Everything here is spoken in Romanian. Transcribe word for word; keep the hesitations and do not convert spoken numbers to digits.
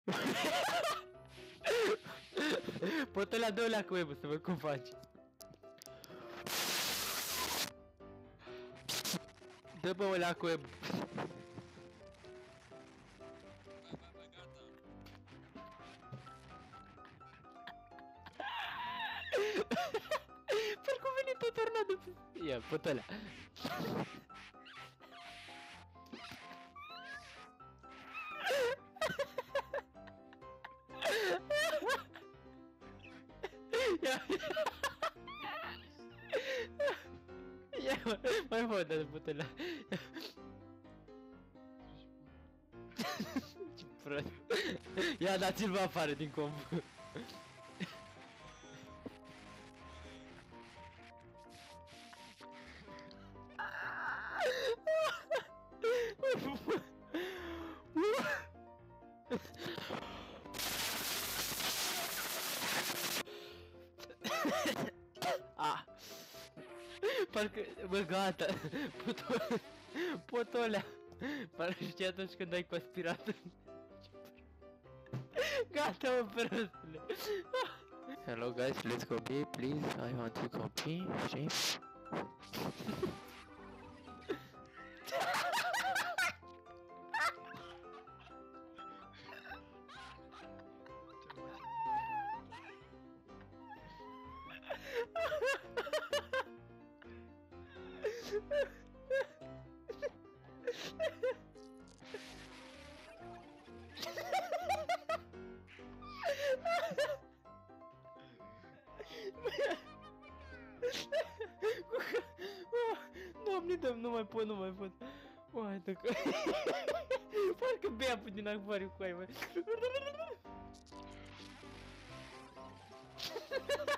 Pot la două la cu să văd cum faci. Dă bă ăla cu web. Parcă a venit o tornadă. Ia, pot ăla. Ia. Ia, mai fă de pot ăla. Ce prost. Ia, dați-l bă afară din comp. Ah. Parcă, bă, gata. Potul, potul ălea. Parcă știi atunci când ai cu aspiratul. Gata, mă, prostule. Hello guys, let's copy, please. I want to copy. See? Doamne, dăm, nu mai pot, nu mai pot. Uai, de că... Parcă bea pe din acvariu cu aia, mă.